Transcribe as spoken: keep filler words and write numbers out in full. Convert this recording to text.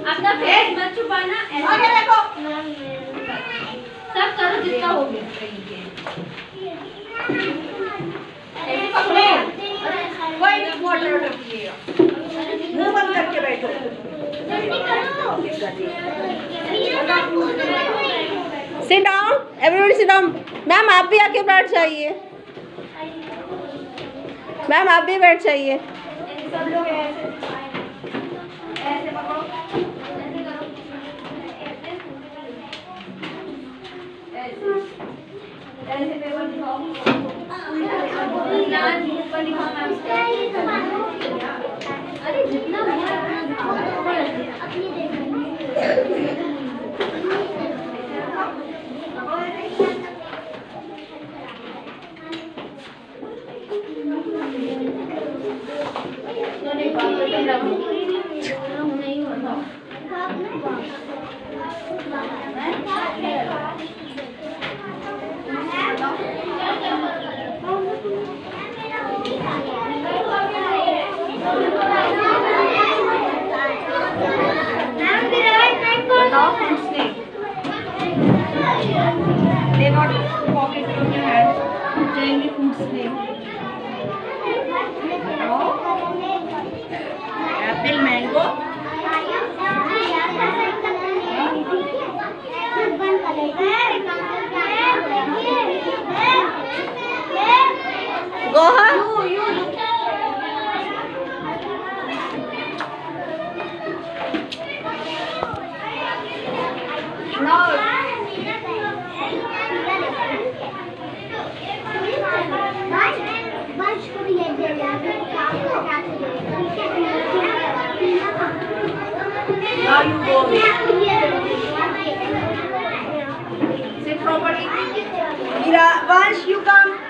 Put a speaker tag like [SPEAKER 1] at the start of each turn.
[SPEAKER 1] अपना फेस मत छुपाना।
[SPEAKER 2] आगे देखो।
[SPEAKER 1] सब करो जितना हो गया।
[SPEAKER 2] ऐसे पकड़े। कोई नहीं वाटर वाटर पिएगा। मुंह बंद करके बैठो।
[SPEAKER 3] Sit down. Everybody sit down. Ma'am आप भी आके बैठ जाइए। मैम आप भी बैठ जाइए।
[SPEAKER 2] सब लोग ऐसे ऐसे पकड़ो। ऐसे ऐसे पेपर दिखाओ। ऊपर दिखाओ मैम।
[SPEAKER 1] अरे जितना
[SPEAKER 2] They got pocket from your hand. Giant food snake. Apple, mango.
[SPEAKER 3] Go ahead.
[SPEAKER 2] No. Now you go away. Sit properly. Mira, once you come.